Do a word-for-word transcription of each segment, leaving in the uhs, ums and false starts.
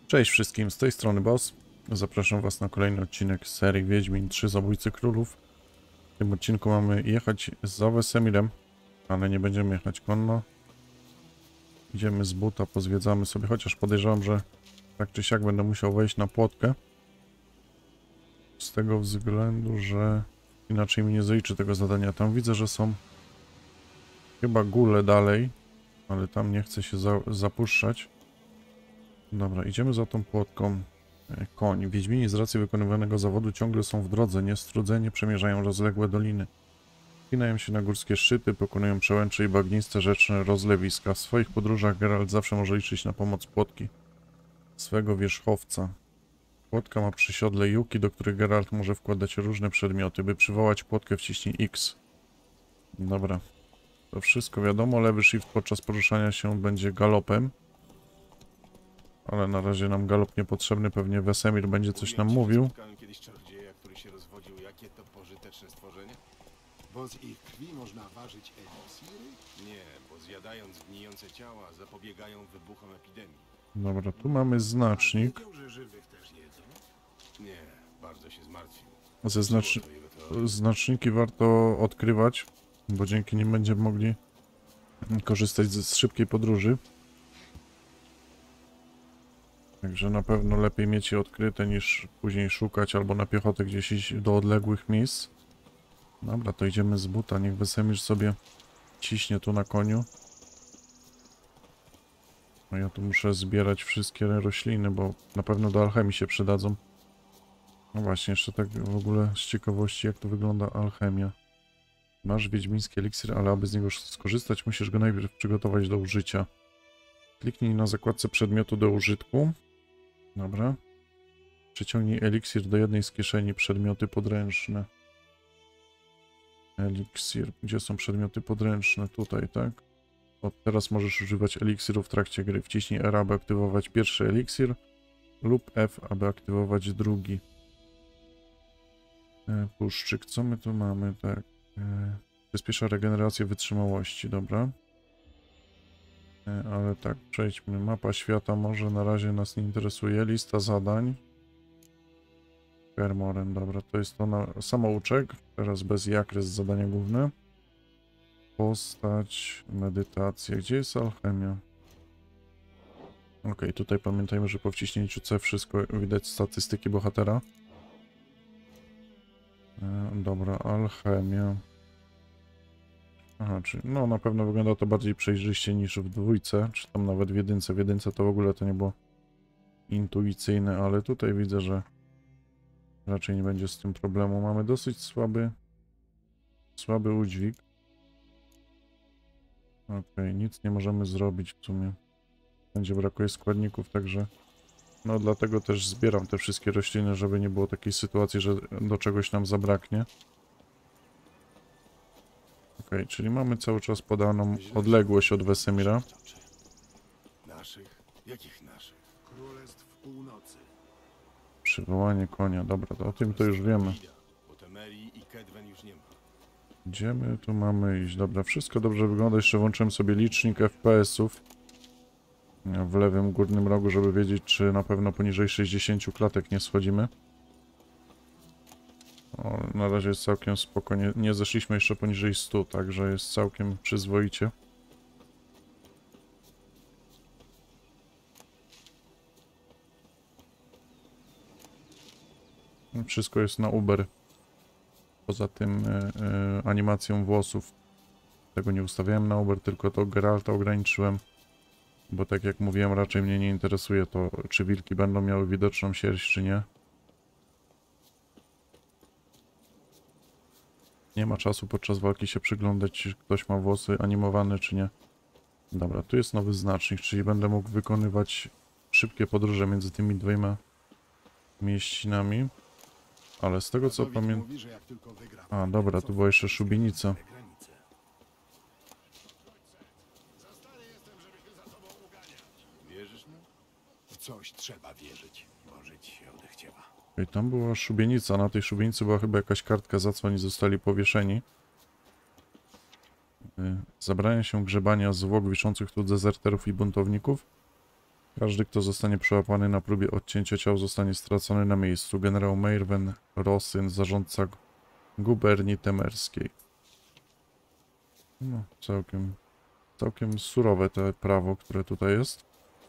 Cześć wszystkim, z tej strony Boss. Zapraszam Was na kolejny odcinek z serii Wiedźmin trzy Zabójcy Królów. W tym odcinku mamy jechać za Wesemirem, ale nie będziemy jechać konno. Idziemy z buta, pozwiedzamy sobie, chociaż podejrzewam, że tak czy siak będę musiał wejść na płotkę. Z tego względu, że inaczej mi nie zaliczy tego zadania. Tam widzę, że są chyba góle dalej, ale tam nie chcę się za zapuszczać. Dobra, idziemy za tą płotką. Koń. Wiedźmini z racji wykonywanego zawodu ciągle są w drodze, niestrudzenie przemierzają rozległe doliny. Spinają się na górskie szczyty, pokonują przełęcze i bagniste rzeczne rozlewiska. W swoich podróżach Geralt zawsze może liczyć na pomoc płotki, swego wierzchowca. Płotka ma przy siodle juki, do których Geralt może wkładać różne przedmioty. By przywołać płotkę, wciśnij X. Dobra. To wszystko wiadomo. Lewy shift podczas poruszania się będzie galopem. Ale na razie nam galop niepotrzebny, pewnie Wesemir będzie coś nam mówił. Kiedyś czarodzieja, który się rozwodził, jakie to pożyteczne stworzenie? Bo z ich krwi można ważyć eliksiry? Nie, bo zjadając gnijące ciała zapobiegają wybuchom epidemii. Dobra, tu mamy znacznik. Wiedział, że żywych też jedzą? Nie, bardzo się zmartwił. Ze znacz... Było to jego teoria. Znaczniki warto odkrywać, bo dzięki nim będziemy mogli korzystać z, z szybkiej podróży. Także na pewno lepiej mieć je odkryte niż później szukać albo na piechotę gdzieś iść do odległych miejsc. Dobra, to idziemy z buta. Niech Wesemir sobie ciśnie tu na koniu. A ja tu muszę zbierać wszystkie rośliny, bo na pewno do alchemii się przydadzą. No właśnie, jeszcze tak w ogóle z ciekawości, jak to wygląda alchemia. Masz wiedźmiński eliksir, ale aby z niego skorzystać, musisz go najpierw przygotować do użycia. Kliknij na zakładce przedmiotu do użytku. Dobra. Przyciągnij eliksir do jednej z kieszeni przedmioty podręczne. Eliksir. Gdzie są przedmioty podręczne? Tutaj, tak? Od teraz możesz używać eliksiru w trakcie gry. Wciśnij R, aby aktywować pierwszy eliksir lub F, aby aktywować drugi. E, puszczyk. Co my tu mamy? Tak. E, przyspiesza regenerację wytrzymałości. Dobra. Ale tak, przejdźmy. Mapa świata może na razie nas nie interesuje. Lista zadań. Kermoren, dobra, to jest to na samouczek. Teraz bez jakres zadania główne. Postać, medytacja. Gdzie jest alchemia? Ok, tutaj pamiętajmy, że po wciśnięciu C wszystko widać statystyki bohatera. E, dobra, alchemia. Aha, czyli no na pewno wygląda to bardziej przejrzyście niż w dwójce, czy tam nawet w jedynce. W jedynce to w ogóle to nie było intuicyjne, ale tutaj widzę, że raczej nie będzie z tym problemu. Mamy dosyć słaby, słaby udźwig. Okej, nic nie możemy zrobić w sumie. Będzie brakuje składników, także no dlatego też zbieram te wszystkie rośliny, żeby nie było takiej sytuacji, że do czegoś nam zabraknie. Okej, okay, czyli mamy cały czas podaną odległość od Wesemira. Naszych? Jakich naszych? Królestw Północy. Przywołanie konia, dobra, to o tym to już wiemy. Bo Temerii i Kedwen już nie ma. Gdzie my tu mamy iść? Dobra, wszystko dobrze wygląda. Jeszcze włączyłem sobie licznik F P S-ów w lewym górnym rogu, żeby wiedzieć, czy na pewno poniżej sześćdziesięciu klatek nie schodzimy. O, na razie jest całkiem spokojnie. Nie zeszliśmy jeszcze poniżej stu, także jest całkiem przyzwoicie. Wszystko jest na Uber. Poza tym e, e, animacją włosów. Tego nie ustawiałem na Uber, tylko to Geralta ograniczyłem. Bo tak jak mówiłem, raczej mnie nie interesuje to, czy wilki będą miały widoczną sierść, czy nie. Nie ma czasu podczas walki się przyglądać, czy ktoś ma włosy animowane, czy nie. Dobra, tu jest nowy znacznik, czyli będę mógł wykonywać szybkie podróże między tymi dwiema mieścinami. Ale z tego co pamiętam... Mówi, że jak tylko wygra, A, dobra, tu była jeszcze szubienica. granice. Wierzysz nam? W coś trzeba wierzyć, bo żyć się odechciewa. I tam była szubienica, na tej szubienicy była chyba jakaś kartka, za co oni zostali powieszeni. Zabrania się grzebania zwłok wiszących tu dezerterów i buntowników. Każdy, kto zostanie przełapany na próbie odcięcia ciał, zostanie stracony na miejscu. Generał Meirwen Rosyn, zarządca guberni temerskiej. No, całkiem, całkiem surowe to prawo, które tutaj jest.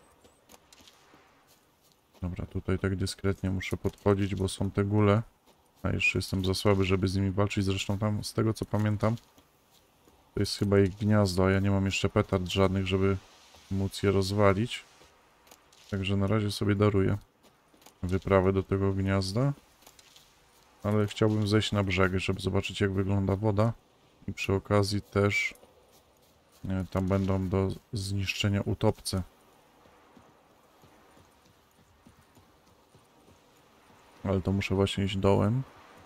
Dobra, tutaj tak dyskretnie muszę podchodzić, bo są te góle. A jeszcze jestem za słaby, żeby z nimi walczyć. Zresztą tam, z tego co pamiętam, to jest chyba ich gniazdo, a ja nie mam jeszcze petard żadnych, żeby móc je rozwalić. Także na razie sobie daruję wyprawę do tego gniazda. Ale chciałbym zejść na brzeg, żeby zobaczyć, jak wygląda woda. I przy okazji też nie, tam będą do zniszczenia utopce. Ale to muszę właśnie iść dołem.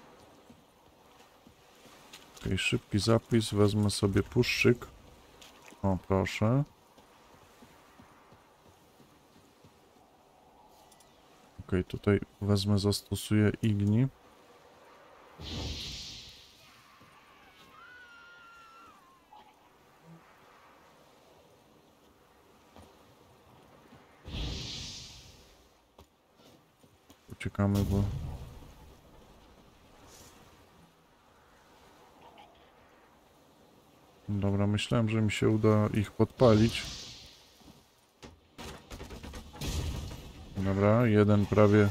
Ok, szybki zapis. Wezmę sobie puszczyk. O, proszę. Ok, tutaj wezmę, zastosuję igni. Uciekamy, bo... Dobra, myślałem, że mi się uda ich podpalić. Dobra, jeden prawie...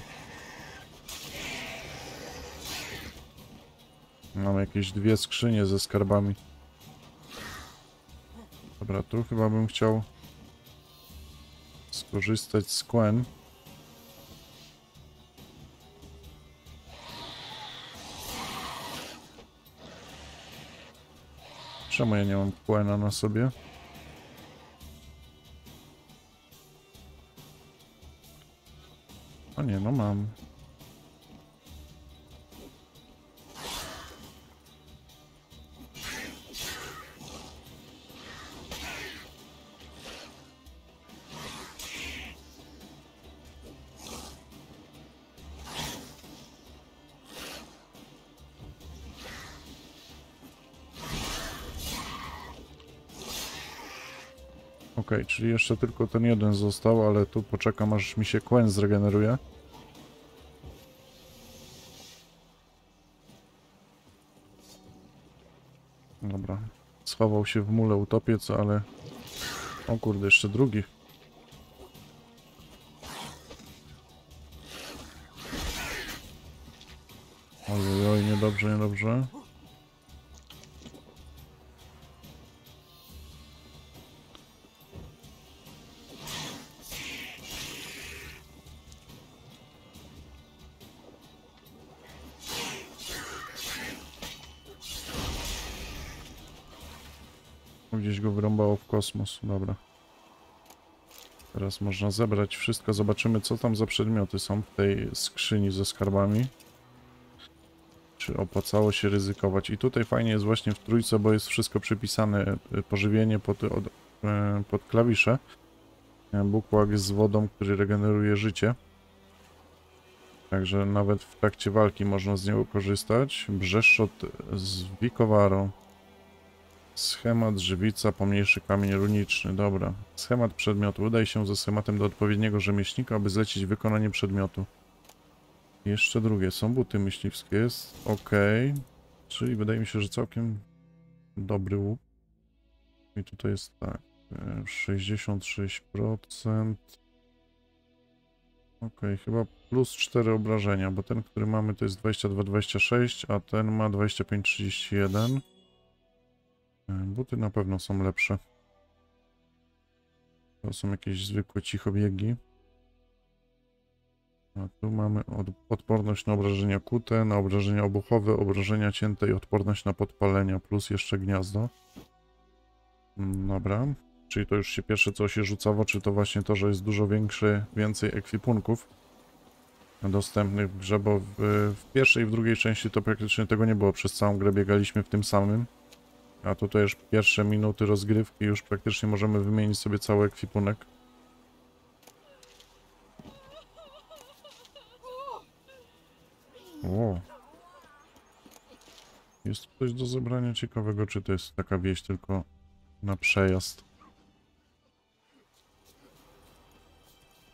Mam jakieś dwie skrzynie ze skarbami. Dobra, tu chyba bym chciał skorzystać z Quen. Czemu ja nie mam Quena na sobie? O nie, no mam. Ok, czyli jeszcze tylko ten jeden został, ale tu poczekam, aż mi się Quen zregeneruje. Dobra, schował się w mule utopiec, ale... O kurde, jeszcze drugi. Ojej, oj, niedobrze, niedobrze. Gdzieś go wyrąbało w kosmos. Dobra. Teraz można zebrać wszystko. Zobaczymy, co tam za przedmioty są w tej skrzyni ze skarbami. Czy opłacało się ryzykować. I tutaj fajnie jest właśnie w trójce, bo jest wszystko przypisane. Pożywienie pod, od, pod klawisze. Bukłak z wodą, który regeneruje życie. Także nawet w trakcie walki można z niego korzystać. Brzeszczot z Wikowaro. Schemat, żywica, pomniejszy kamień runiczny. Dobra. Schemat przedmiotu. Udaj się ze schematem do odpowiedniego rzemieślnika, aby zlecić wykonanie przedmiotu. Jeszcze drugie. Są buty myśliwskie. Jest ok. Czyli wydaje mi się, że całkiem dobry łuk. I tutaj jest tak. sześćdziesiąt sześć procent. Ok, chyba plus cztery obrażenia, bo ten, który mamy, to jest dwadzieścia dwa dwadzieścia sześć, a ten ma dwadzieścia pięć trzydzieści jeden. Buty na pewno są lepsze. To są jakieś zwykłe cichobiegi. A tu mamy od, odporność na obrażenia kute, na obrażenia obuchowe, obrażenia cięte i odporność na podpalenia, plus jeszcze gniazdo. Dobra. Czyli to już się pierwsze, co się rzuca w oczy, to właśnie to, że jest dużo większy, więcej ekwipunków dostępnych w grze, bo w, w pierwszej i w drugiej części to praktycznie tego nie było. Przez całą grę biegaliśmy w tym samym. A tutaj już pierwsze minuty rozgrywki już praktycznie możemy wymienić sobie cały ekwipunek. O. Jest coś do zebrania ciekawego, czy to jest taka wieś tylko na przejazd?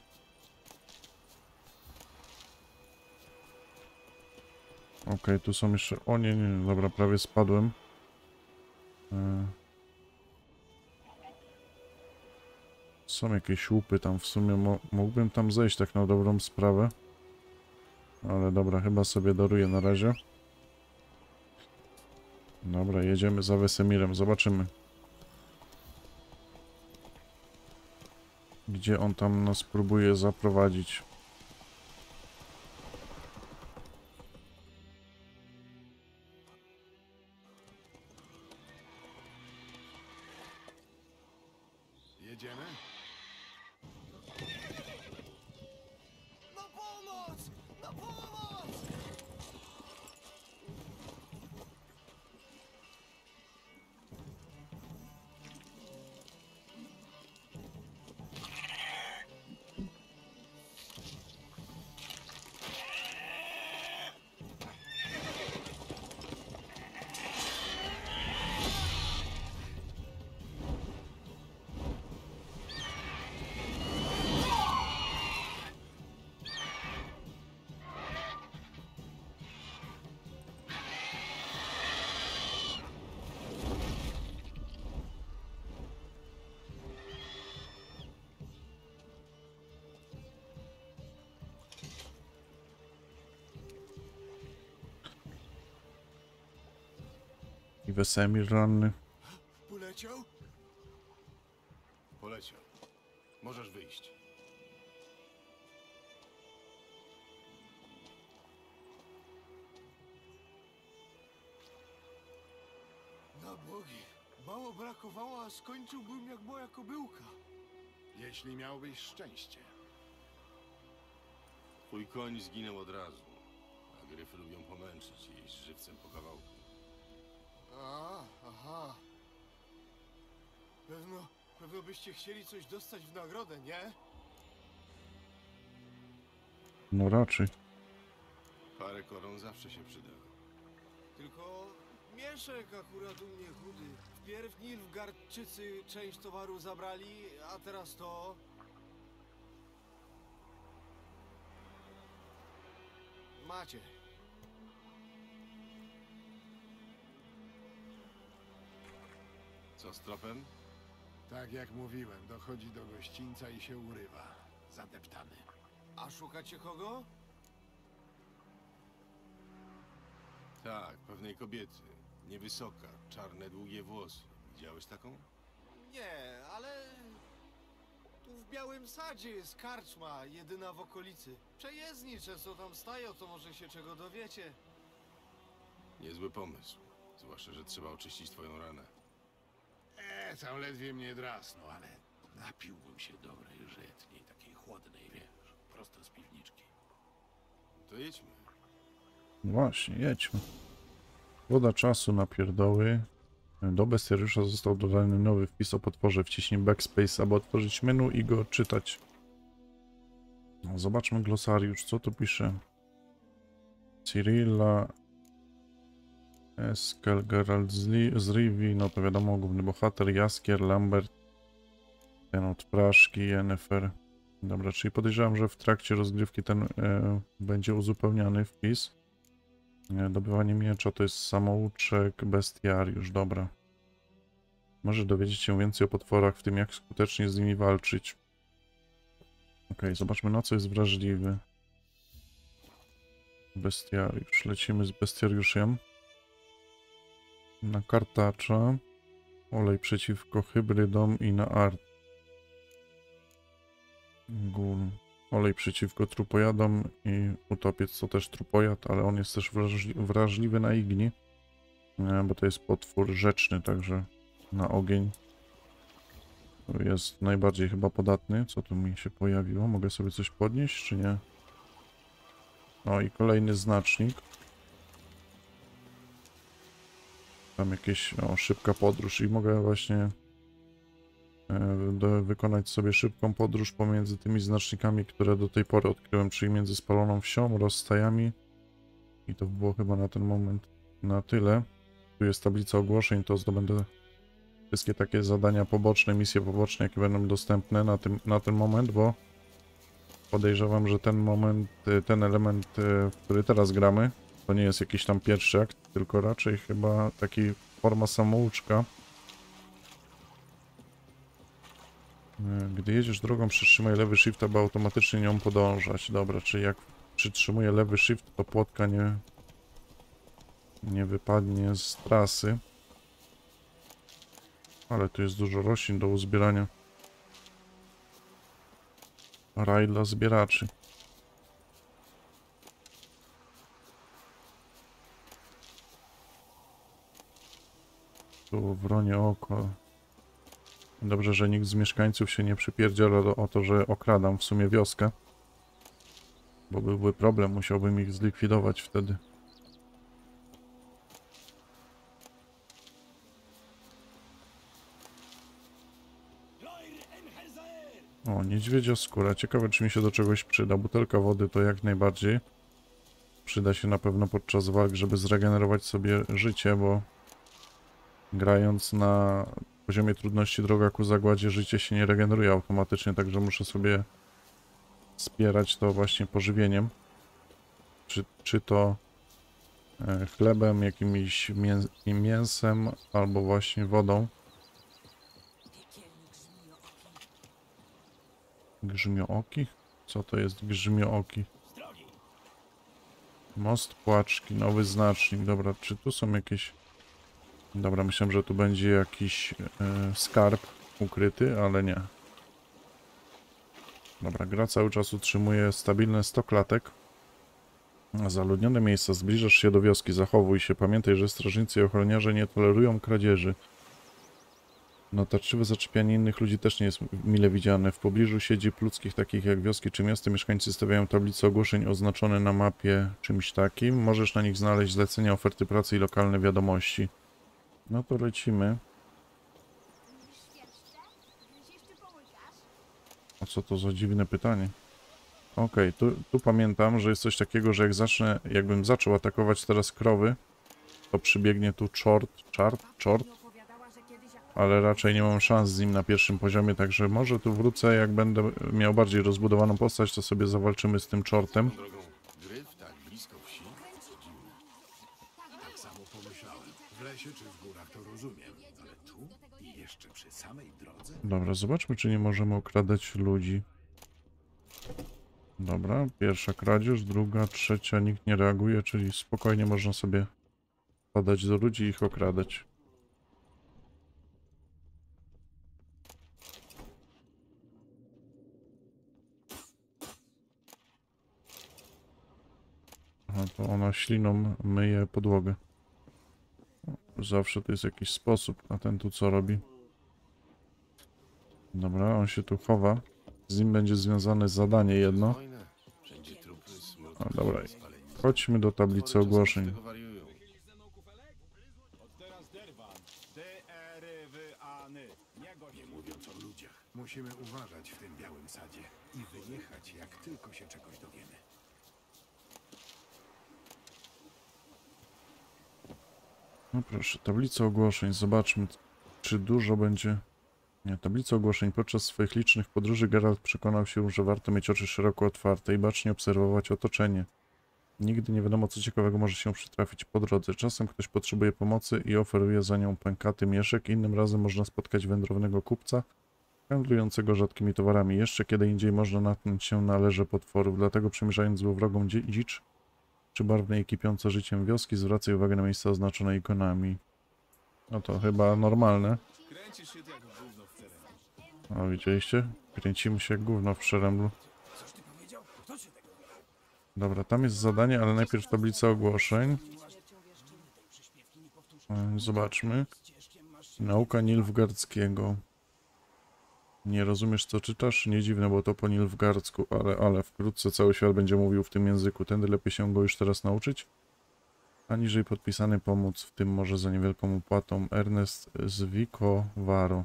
Okej, tu są jeszcze... O nie, nie, dobra, prawie spadłem. E... Są jakieś łupy tam, w sumie mo mógłbym tam zejść tak na dobrą sprawę. Ale dobra, chyba sobie daruję na razie. Dobra, jedziemy za Wesemirem, zobaczymy. Gdzie on tam nas próbuje zaprowadzić. Jedziemy? Na pomoc! Na pomoc! I Wesemir ranny. Poleciał? Poleciał. Możesz wyjść. Na bogi. Mało brakowało, a skończyłbym jak moja kobyłka. Jeśli miałbyś szczęście. Twój koń zginął od razu, a gryfy lubią pomęczyć i jeść żywcem po kawałku. A, aha. Pewno, pewno byście chcieli coś dostać w nagrodę, nie? No raczej. Parę koron zawsze się przyda. Tylko mieszek akurat u mnie chudy. Wpierw Nilfgaardczycy część towaru zabrali, a teraz to... Macie. Co z tropem? Tak jak mówiłem, dochodzi do gościńca i się urywa. Zadeptany. A szukacie kogo? Tak, pewnej kobiety. Niewysoka, czarne, długie włosy. Widziałeś taką? Nie, ale... Tu w Białym Sadzie jest karczma, jedyna w okolicy. Przejezdni często tam stają, to może się czego dowiecie. Niezły pomysł. Zwłaszcza, że trzeba oczyścić twoją ranę. Eee, tam ledwie mnie drasnął, ale napiłbym się dobrej żytniej, takiej chłodnej, wiesz, prosto z piwniczki. To jedźmy. Właśnie, jedźmy. Woda czasu na pierdoły. Do bestiariusza został dodany nowy wpis o potworze. Wciśnij backspace, aby otworzyć menu i go odczytać. No, zobaczmy glosariusz, co tu pisze. Cyrilla Eskel, Geralt z, Li z Rivi, no to wiadomo, główny bohater, Jaskier, Lambert, ten od Praszki, Yennefer. Dobra, czyli podejrzewam, że w trakcie rozgrywki ten e, będzie uzupełniany wpis. E, dobywanie miecza to jest samouczek, bestiariusz, dobra. Może dowiedzieć się więcej o potworach, w tym jak skutecznie z nimi walczyć. Ok, zobaczmy na co jest wrażliwy. Bestiariusz, lecimy z bestiariuszem. Na kartacza, olej przeciwko hybrydom i na art. Gul. Olej przeciwko trupojadom i utopiec to też trupojad, ale on jest też wrażli wrażliwy na igni, bo to jest potwór rzeczny, także na ogień jest najbardziej chyba podatny. Co tu mi się pojawiło? Mogę sobie coś podnieść, czy nie? No i kolejny znacznik. Tam jakieś, o, szybka podróż i mogę właśnie e, do, wykonać sobie szybką podróż pomiędzy tymi znacznikami, które do tej pory odkryłem, czyli między spaloną wsią, rozstajami i to było chyba na ten moment na tyle. Tu jest tablica ogłoszeń, to zdobędę wszystkie takie zadania poboczne, misje poboczne, jakie będą dostępne na, tym, na ten moment, bo podejrzewam, że ten moment, ten element, w który teraz gramy, To nie jest jakiś tam pierwszy akt, tylko raczej chyba taki forma samouczka. Gdy jedziesz drogą, przytrzymaj lewy shift, aby automatycznie nią podążać. Dobra, czyli jak przytrzymuję lewy shift, to płotka nie, nie wypadnie z trasy. Ale tu jest dużo roślin do uzbierania. Raj dla zbieraczy. Tu wronie oko. Dobrze, że nikt z mieszkańców się nie przypierdziela o to, że okradam w sumie wioskę. Bo byłby problem, musiałbym ich zlikwidować wtedy. O, niedźwiedzia skóra. Ciekawe, czy mi się do czegoś przyda. Butelka wody to jak najbardziej. Przyda się na pewno podczas walk, żeby zregenerować sobie życie, bo grając na poziomie trudności droga ku zagładzie życie się nie regeneruje automatycznie, także muszę sobie wspierać to właśnie pożywieniem. Czy, czy to e, chlebem, jakimś mię mięsem, albo właśnie wodą. Grzmiooki? Co to jest grzmiooki? Most Płaczki, nowy znacznik. Dobra, czy tu są jakieś... Dobra, myślałem, że tu będzie jakiś e, skarb ukryty, ale nie. Dobra, gra cały czas utrzymuje stabilne sto klatek. Zaludnione miejsca, zbliżasz się do wioski, zachowuj się. Pamiętaj, że strażnicy i ochroniarze nie tolerują kradzieży. Notarczywe zaczepianie innych ludzi też nie jest mile widziane. W pobliżu siedzib ludzkich, takich jak wioski czy miasta, mieszkańcy stawiają tablice ogłoszeń oznaczone na mapie czymś takim. Możesz na nich znaleźć zlecenia, oferty pracy i lokalne wiadomości. No to lecimy. A co to za dziwne pytanie? Okej, okay, tu, tu pamiętam, że jest coś takiego, że jak zacznę, jakbym zaczął atakować teraz krowy, to przybiegnie tu czort, czart, czort. Ale raczej nie mam szans z nim na pierwszym poziomie, także może tu wrócę, jak będę miał bardziej rozbudowaną postać, to sobie zawalczymy z tym czortem. Gryf tak blisko wsi? Dziwne. Tak samo pomyślałem. W lesie czy w górach to rozumiem, ale tu i jeszcze przy samej drodze? Dobra, zobaczmy, czy nie możemy okradać ludzi. Dobra, pierwsza kradzież, druga, trzecia, nikt nie reaguje, czyli spokojnie można sobie padać do ludzi i ich okradać. Aha, to ona śliną myje podłogę. Zawsze to jest jakiś sposób, a ten tu co robi? Dobra, on się tu chowa. Z nim będzie związane zadanie jedno. A dobra, chodźmy do tablicy ogłoszeń. Nie mówiąc o ludziach. Musimy uważać w tym białym sadzie i wyjechać, jak tylko się czegoś dowiemy. No proszę, tablica ogłoszeń. Zobaczmy, czy dużo będzie... Nie, tablica ogłoszeń. Podczas swoich licznych podróży Geralt przekonał się, że warto mieć oczy szeroko otwarte i bacznie obserwować otoczenie. Nigdy nie wiadomo, co ciekawego może się przytrafić po drodze. Czasem ktoś potrzebuje pomocy i oferuje za nią pękaty mieszek, innym razem można spotkać wędrownego kupca handlującego rzadkimi towarami. Jeszcze kiedy indziej można natknąć się na leże potworów, dlatego przemierzając złowrogą dzicz czy barwnej kipiąco życiem wioski, zwracaj uwagę na miejsca oznaczone ikonami. No to chyba normalne. O, widzieliście? Kręcimy się jak gówno w przeręblu. Dobra, tam jest zadanie, ale najpierw tablica ogłoszeń. Zobaczmy. Nauka Nilfgaardzkiego. Nie rozumiesz, co czytasz? Nie dziwne, bo to po nilfgaardzku, ale, ale wkrótce cały świat będzie mówił w tym języku. Tędy lepiej się go już teraz nauczyć? Aniżeli podpisany pomóc, w tym może za niewielką opłatą. Ernest z Vicovaro.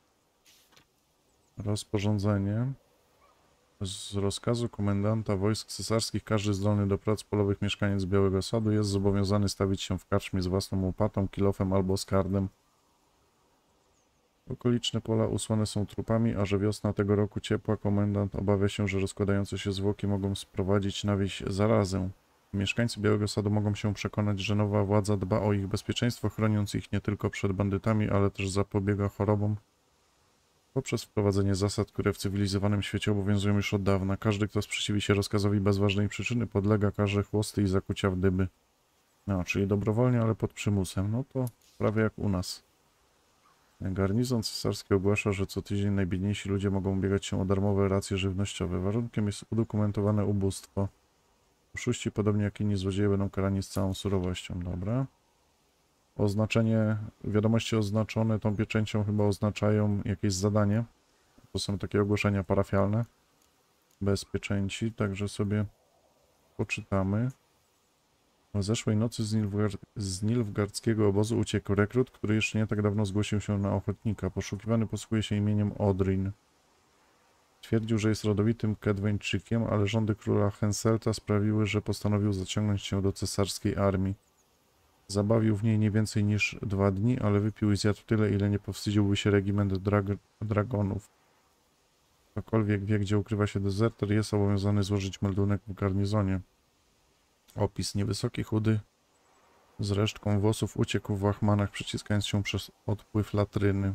Rozporządzenie. Z rozkazu komendanta wojsk cesarskich każdy zdolny do prac polowych mieszkaniec Białego Sadu jest zobowiązany stawić się w karczmie z własną łopatą, kilofem albo skardem. Okoliczne pola usłane są trupami, a że wiosna tego roku ciepła, komendant obawia się, że rozkładające się zwłoki mogą sprowadzić na wieś zarazę. Mieszkańcy Białego Sadu mogą się przekonać, że nowa władza dba o ich bezpieczeństwo, chroniąc ich nie tylko przed bandytami, ale też zapobiega chorobom poprzez wprowadzenie zasad, które w cywilizowanym świecie obowiązują już od dawna. Każdy, kto sprzeciwi się rozkazowi bez ważnej przyczyny, podlega karze chłosty i zakucia w dyby. No, czyli dobrowolnie, ale pod przymusem. No to prawie jak u nas. Garnizon cesarski ogłasza, że co tydzień najbiedniejsi ludzie mogą ubiegać się o darmowe racje żywnościowe. Warunkiem jest udokumentowane ubóstwo. Oszuści, podobnie jak inni złodzieje, będą karani z całą surowością. Dobra. Oznaczenie, wiadomości oznaczone tą pieczęcią chyba oznaczają jakieś zadanie. To są takie ogłoszenia parafialne. Bez pieczęci, także sobie poczytamy. O zeszłej nocy z, Nilfgaard, z Nilfgaardzkiego obozu uciekł rekrut, który jeszcze nie tak dawno zgłosił się na ochotnika. Poszukiwany posługuje się imieniem Odrin. Twierdził, że jest rodowitym Kedweńczykiem, ale rządy króla Henselta sprawiły, że postanowił zaciągnąć się do cesarskiej armii. Zabawił w niej nie więcej niż dwa dni, ale wypił i zjadł tyle, ile nie powstydziłby się regiment drag dragonów. Ktokolwiek wie, gdzie ukrywa się dezerter, jest obowiązany złożyć meldunek w garnizonie. Opis: niewysoki, chudy, z resztką włosów, uciekł w łachmanach, przeciskając się przez odpływ latryny.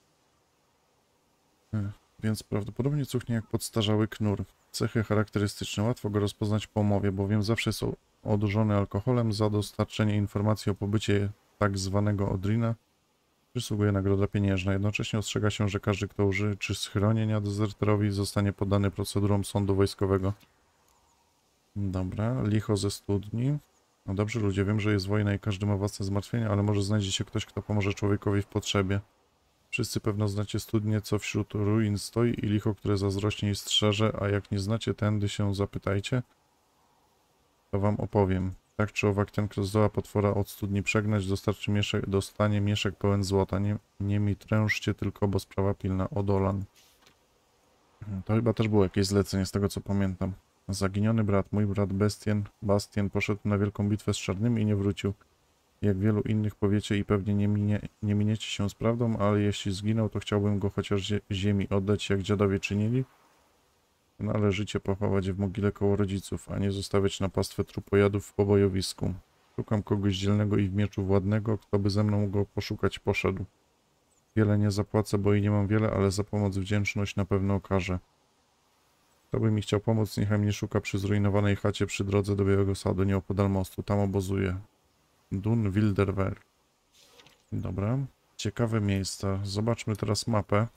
Więc prawdopodobnie cuchnie jak podstarzały knur. Cechy charakterystyczne. Łatwo go rozpoznać po mowie, bowiem zawsze jest odurzony alkoholem. Za dostarczenie informacji o pobycie tak zwanego Odrina przysługuje nagroda pieniężna. Jednocześnie ostrzega się, że każdy, kto użyczy schronienia dezerterowi, zostanie poddany procedurom sądu wojskowego. Dobra, licho ze studni. No dobrze, ludzie, wiem, że jest wojna i każdy ma własne zmartwienia, ale może znajdzie się ktoś, kto pomoże człowiekowi w potrzebie. Wszyscy pewno znacie studnię, co wśród ruin stoi i licho, które zazdrośnie i strzeże, a jak nie znacie, tędy się zapytajcie, to wam opowiem. Tak czy owak, ten, kto zdoła potwora od studni przegnać, dostarczy mieszek, dostanie mieszek pełen złota. Nie, nie mi trężcie tylko, bo sprawa pilna. Odolan. To chyba też było jakieś zlecenie, z tego co pamiętam. Zaginiony brat, mój brat Bestien, Bastien poszedł na wielką bitwę z czarnymi i nie wrócił. Jak wielu innych powiecie i pewnie nie, minie, nie miniecie się z prawdą, ale jeśli zginął, to chciałbym go chociaż ziemi oddać, jak dziadowie czynili. Należycie pochować w mogile koło rodziców, a nie zostawiać na pastwę trupojadów w pobojowisku. Szukam kogoś dzielnego i w mieczu władnego, kto by ze mną go poszukać poszedł. Wiele nie zapłacę, bo i nie mam wiele, ale za pomoc wdzięczność na pewno okażę. Kto by mi chciał pomóc, niechaj mnie szuka przy zrujnowanej chacie przy drodze do Białego Sadu, nieopodal mostu. Tam obozuje. Dun Wilderwer. Dobra. Ciekawe miejsca. Zobaczmy teraz mapę.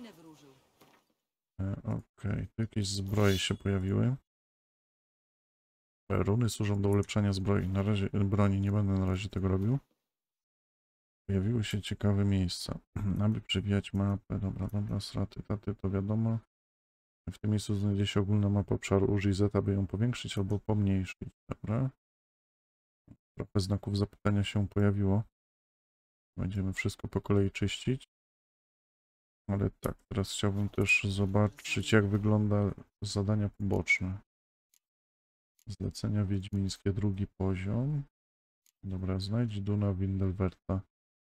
E, Okej, okay. Tu jakieś zbroje się pojawiły. Runy służą do ulepszania zbroi. Na razie broni nie będę na razie tego robił. Pojawiły się ciekawe miejsca. Aby przewijać mapę. Dobra, dobra, straty, taty, to wiadomo. W tym miejscu znajdzie się ogólna mapa obszaru. Użyj Z, aby ją powiększyć albo pomniejszyć. Dobra. Trochę znaków zapytania się pojawiło. Będziemy wszystko po kolei czyścić. Ale tak, teraz chciałbym też zobaczyć, jak wygląda zadania poboczne. Zlecenia wiedźmińskie, drugi poziom. Dobra, znajdź Duna Windelwerta.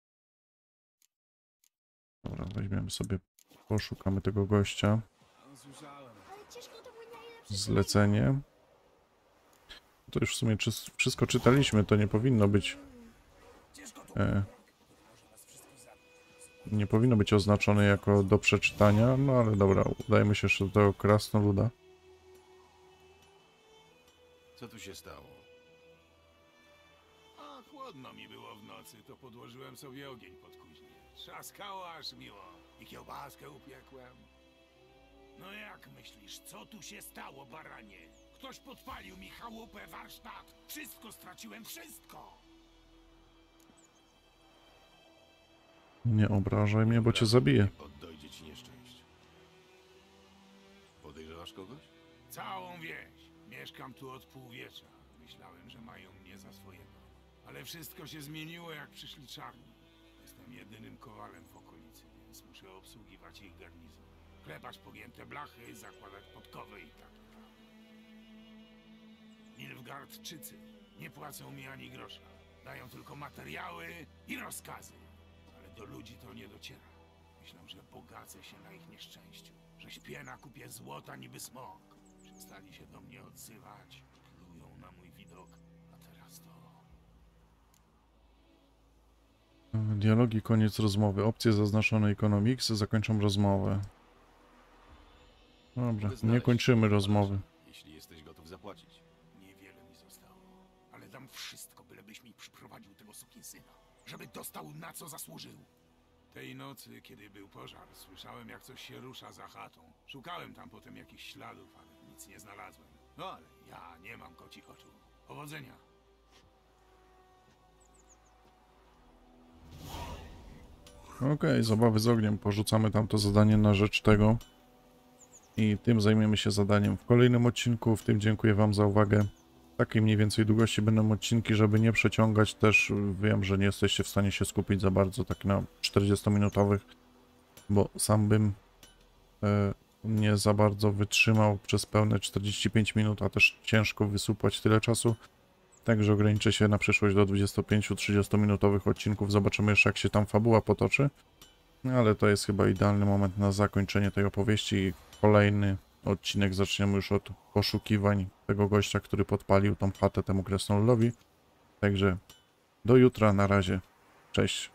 Dobra, weźmiemy sobie, poszukamy tego gościa. Zlecenie. To już w sumie wszystko czytaliśmy, to nie powinno być... E, nie powinno być oznaczone jako do przeczytania, no ale dobra, udajmy się jeszcze do tego krasnoluda. Co tu się stało? A chłodno mi było w nocy, to podłożyłem sobie ogień pod kuźnię. Trzaskało aż miło i kiełbaskę upiekłem. No jak myślisz, co tu się stało, baranie? Ktoś podpalił mi chałupę, warsztat. Wszystko straciłem, wszystko! Nie obrażaj mnie, bo cię zabiję. Dojdzie ci nieszczęście. Podejrzewasz kogoś? Całą wieś. Mieszkam tu od półwiecza. Myślałem, że mają mnie za swojego. Ale wszystko się zmieniło, jak przyszli czarni. Jestem jedynym kowalem w okolicy, więc muszę obsługiwać ich garnizon. Klepać pogięte blachy, zakładać podkowy i tak. Nilfgaardczycy nie płacą mi ani grosza. Dają tylko materiały i rozkazy. Ale do ludzi to nie dociera. Myślę, że bogacę się na ich nieszczęściu. Że śpię na kupie złota niby smok. Przestali się do mnie odzywać. Plują na mój widok. Dialogi, koniec rozmowy. Opcje zaznaczone ikoną X zakończą rozmowę. Dobra, Mogę nie znaleźć kończymy tego rozmowy. kolarza, jeśli jesteś gotów zapłacić. Niewiele mi zostało, ale dam wszystko, bylebyś mi przyprowadził tego sukinsyna, żeby dostał na co zasłużył. Tej nocy, kiedy był pożar, słyszałem jak coś się rusza za chatą. Szukałem tam potem jakichś śladów, ale nic nie znalazłem. No ale ja nie mam kocich oczu. Powodzenia. Okej, zabawy z ogniem. Porzucamy tamto zadanie na rzecz tego. I tym zajmiemy się zadaniem w kolejnym odcinku. W tym dziękuję wam za uwagę. Takiej mniej więcej długości będą odcinki, żeby nie przeciągać. Też wiem, że nie jesteście w stanie się skupić za bardzo tak na czterdziestominutowych, bo sam bym e, nie za bardzo wytrzymał przez pełne czterdzieści pięć minut, a też ciężko wysupłać tyle czasu. Także ograniczę się na przyszłość do dwudziestu pięciu do trzydziestu minutowych odcinków. Zobaczymy jeszcze, jak się tam fabuła potoczy. No, ale to jest chyba idealny moment na zakończenie tej opowieści i kolejny odcinek zaczniemy już od poszukiwań tego gościa, który podpalił tą chatę temu kresnoludowi. Także do jutra, na razie, cześć.